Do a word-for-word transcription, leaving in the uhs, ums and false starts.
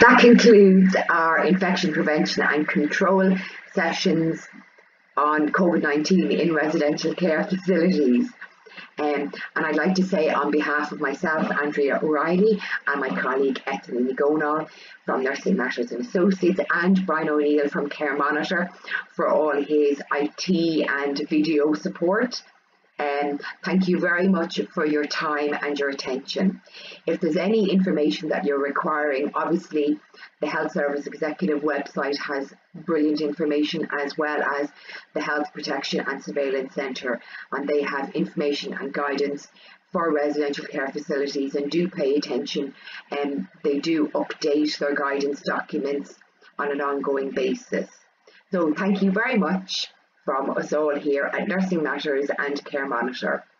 That concludes our infection prevention and control sessions on COVID nineteen in residential care facilities. Um, and I'd like to say on behalf of myself, Andrea O'Reilly, and my colleague Ethel Gonal from Nursing Matters and Associates, and Brian O'Neill from Care Monitor for all his I T and video support. Um, thank you very much for your time and your attention. If there's any information that you're requiring, obviously the Health Service Executive website has brilliant information, as well as the Health Protection and Surveillance Centre, and they have information and guidance for residential care facilities, and do pay attention, and um, they do update their guidance documents on an ongoing basis. So thank you very much from us all here at Nursing Matters and Care Monitor.